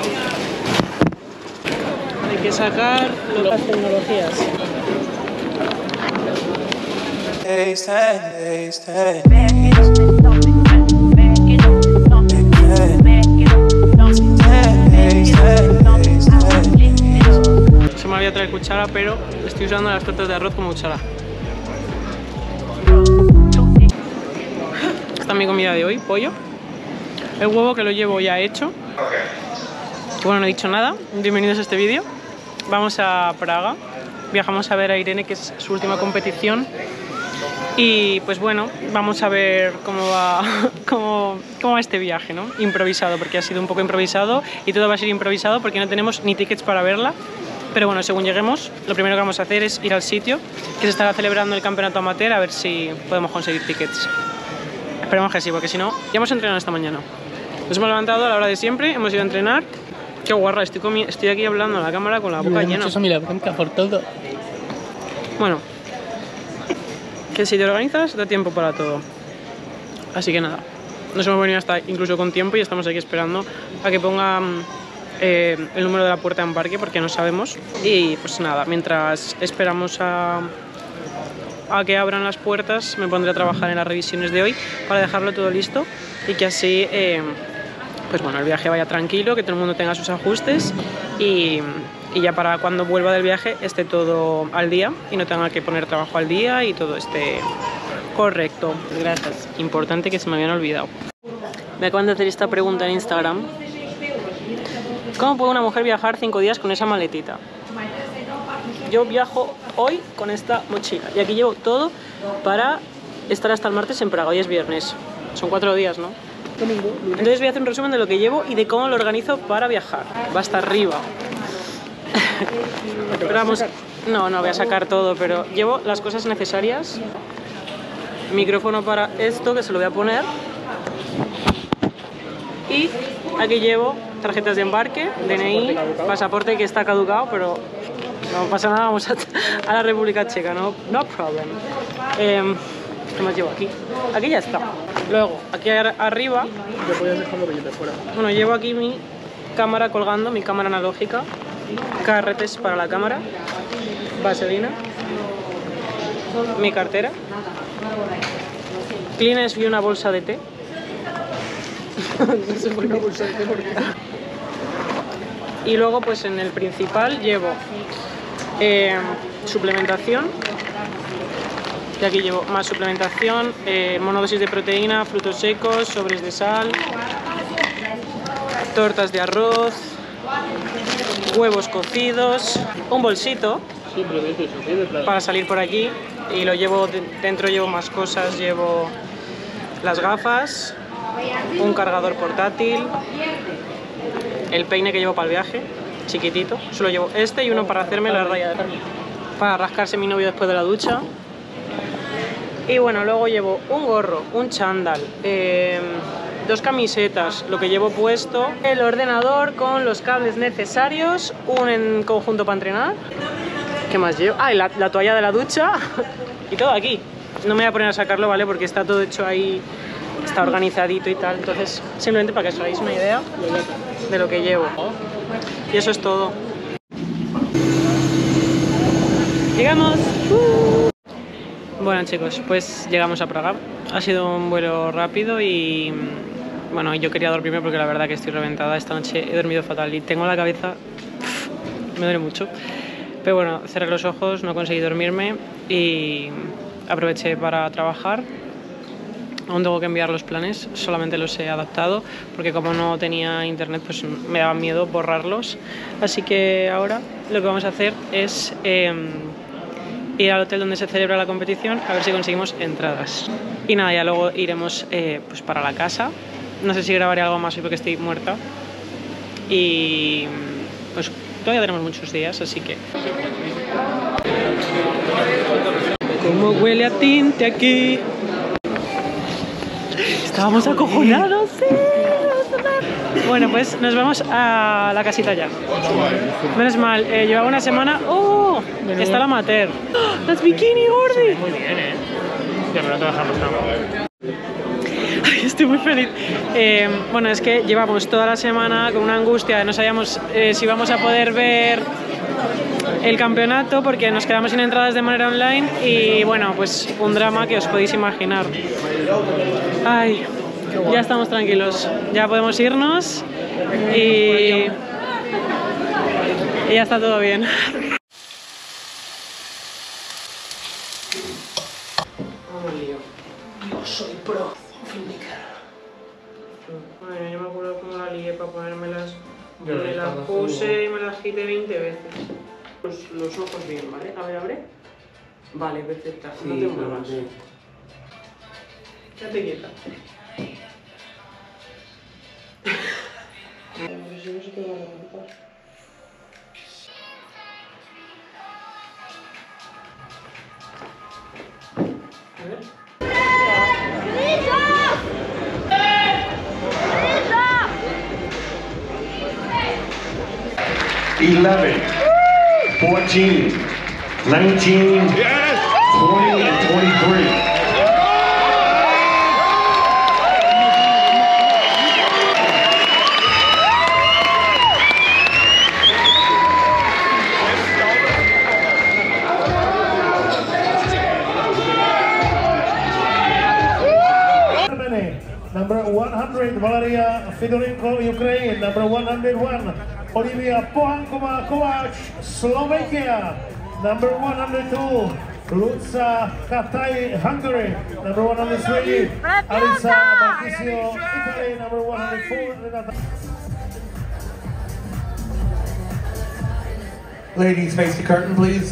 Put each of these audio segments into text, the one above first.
Hay que sacar las tecnologías. Se me olvidó traer cuchara, pero estoy usando las tortas de arroz como cuchara. Esta es mi comida de hoy, pollo. El huevo que lo llevo ya hecho. Bueno, no he dicho nada. Bienvenidos a este vídeo. Vamos a Praga. Viajamos a ver a Irene, que es su última competición. Y pues bueno, vamos a ver cómo va este viaje, ¿no? Improvisado, porque ha sido un poco improvisado y todo va a ser improvisado porque no tenemos ni tickets para verla. Pero bueno, según lleguemos, lo primero que vamos a hacer es ir al sitio que se estará celebrando el campeonato amateur, a ver si podemos conseguir tickets. Esperemos que sí, porque si no, ya hemos entrenado esta mañana. Nos hemos levantado a la hora de siempre, hemos ido a entrenar. Qué guarra, estoy aquí hablando a la cámara con la boca llena. Mucho la bronca por todo. Bueno, que si te organizas, da tiempo para todo. Así que nada, nos hemos venido hasta incluso con tiempo y estamos aquí esperando a que pongan el número de la puerta de embarque, porque no sabemos. Y pues nada, mientras esperamos a que abran las puertas, me pondré a trabajar en las revisiones de hoy para dejarlo todo listo y que así pues bueno, el viaje vaya tranquilo, que todo el mundo tenga sus ajustes y ya para cuando vuelva del viaje esté todo al día y no tenga que poner trabajo al día y todo esté correcto. Gracias. Importante, que se me habían olvidado. Me acaban de hacer esta pregunta en Instagram. ¿Cómo puede una mujer viajar 5 días con esa maletita? Yo viajo hoy con esta mochila y aquí llevo todo para estar hasta el martes en Praga. Hoy es viernes, son 4 días, ¿no? Entonces voy a hacer un resumen de lo que llevo y de cómo lo organizo para viajar. Va hasta arriba. Pero vamos, no voy a sacar todo, pero llevo las cosas necesarias. Micrófono para esto, que se lo voy a poner. Y aquí llevo tarjetas de embarque, DNI, pasaporte que está caducado, pero no pasa nada, vamos a la República Checa, no problem. ¿Qué más llevo aquí? Aquí ya está. Luego, aquí arriba, bueno, llevo aquí mi cámara colgando, mi cámara analógica, carretes para la cámara, vaselina, mi cartera, Kleenex y una bolsa de té. No sé por qué. Una bolsa de té, ¿por qué? Y luego pues en el principal llevo suplementación, y aquí llevo más suplementación, monodosis de proteína, frutos secos, sobres de sal, tortas de arroz, huevos cocidos, un bolsito para salir por aquí, y lo llevo dentro, llevo más cosas, llevo las gafas, un cargador portátil, el peine que llevo para el viaje, chiquitito, solo llevo este y uno para hacerme la raya de carne, para rascarse mi novio después de la ducha. Y bueno, luego llevo un gorro, un chándal, 2 camisetas, lo que llevo puesto, el ordenador con los cables necesarios, un conjunto para entrenar. ¿Qué más llevo? Ah, y la toalla de la ducha y todo aquí. No me voy a poner a sacarlo, ¿vale? Porque está todo hecho ahí, está organizadito y tal. Entonces, simplemente para que os hagáis una idea de lo que llevo. Y eso es todo. ¡Llegamos! Bueno chicos, pues llegamos a Praga. Ha sido un vuelo rápido y bueno, yo quería dormirme porque la verdad que estoy reventada. Esta noche he dormido fatal y tengo la cabeza, me duele mucho. Pero bueno, cerré los ojos, no conseguí dormirme y aproveché para trabajar. Aún tengo que enviar los planes, solamente los he adaptado porque como no tenía internet pues me daba miedo borrarlos. Así que ahora lo que vamos a hacer es ir al hotel donde se celebra la competición a ver si conseguimos entradas. Y nada, ya luego iremos pues para la casa. No sé si grabaré algo más hoy porque estoy muerta. Y pues todavía tenemos muchos días, así que... ¿Cómo huele a tinte aquí? Estábamos acojonados, sí. Bueno, pues nos vamos a la casita ya. Menos mal, llevaba una semana... ¡Oh! Está la amateur. ¡Oh! ¡Las bikini, Gordi! Muy bien, Ya me lo trabajamos, ¿no? Ay, estoy muy feliz. Bueno, es que llevamos toda la semana con una angustia, no sabíamos si vamos a poder ver el campeonato porque nos quedamos sin entradas de manera online y bueno, pues un drama que os podéis imaginar. Ay, ya estamos tranquilos, ya podemos irnos y ya está todo bien. Yo soy pro filmmaker. Bueno, yo me acuerdo cómo la lié para ponérmelas. Me las puse y me las quité 20 veces. Los ojos bien, ¿vale? A ver, abre. Vale, perfecta. Sí, no te muevas. Quédate quieta. Si no se te va a levantar. A ver. 11, 14, 19, 20, and 23. Number 100, Valeria Fedorenko, Ukraine. Number 101, Olivia Pohanková, Slovakia. Number 102, Luca Katai, Hungary. Number 103, Alisa Marchisio, Italy. Number 104, Ladies, face the curtain, please.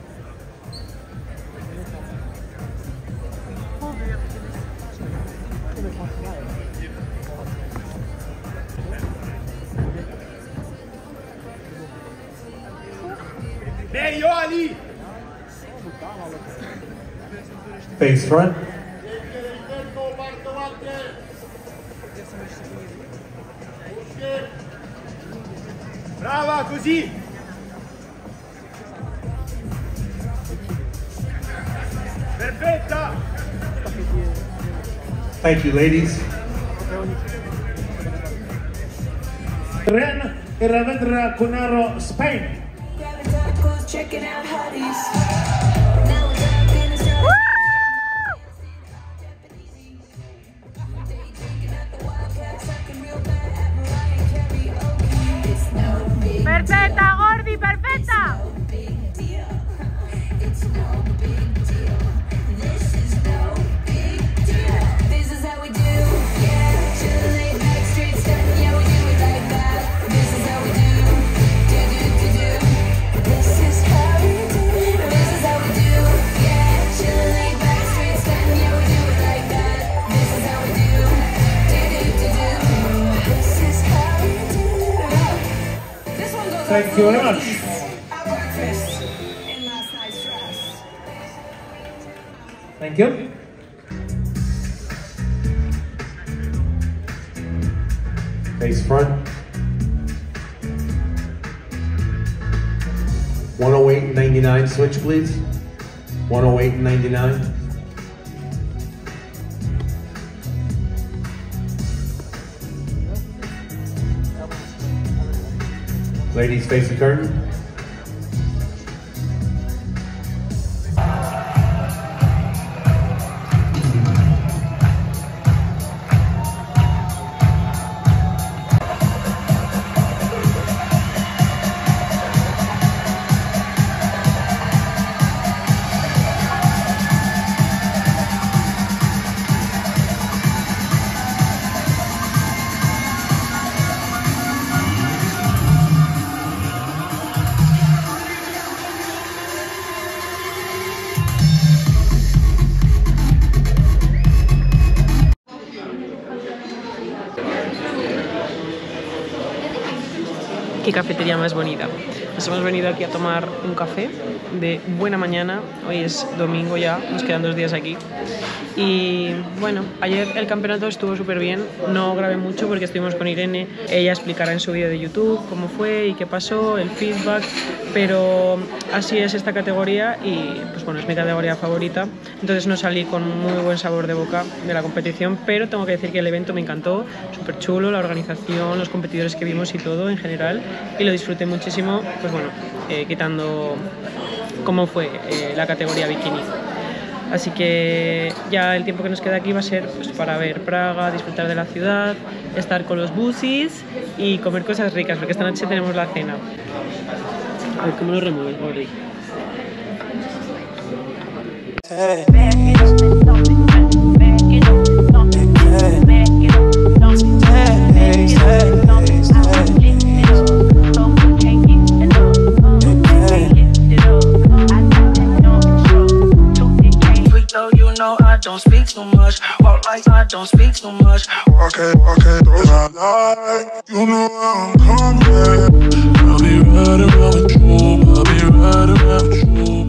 Face front. Brava, così! Perfetta! Thank you, ladies. Ren Ravendra Cunaro, Spain. Checking out hotties. Perfecta, Gordi, perfecta. Thank you very much. Thank you. Face front. 108.99, switch please. 108.99. Ladies, face the curtain. Qué cafetería más bonita. Nos hemos venido aquí a tomar un café de buena mañana. Hoy es domingo ya, nos quedan 2 días aquí. Y bueno, ayer el campeonato estuvo súper bien. No grabé mucho porque estuvimos con Irene. Ella explicará en su vídeo de YouTube cómo fue y qué pasó, el feedback. Pero así es esta categoría y pues bueno, es mi categoría favorita. Entonces no salí con muy buen sabor de boca de la competición, pero tengo que decir que el evento me encantó. Súper chulo, la organización, los competidores que vimos y todo en general. Y lo disfruté muchísimo, pues bueno, quitando cómo fue la categoría bikini. Así que ya el tiempo que nos queda aquí va a ser pues, para ver Praga, disfrutar de la ciudad, estar con los busis y comer cosas ricas, porque esta noche tenemos la cena. A ver cómo lo remueves, Gordy. Don't speak too much, walk like I don't speak too much. Walk it, those I like. You know I'm coming. I'll be right around with you, I'll be right around with you.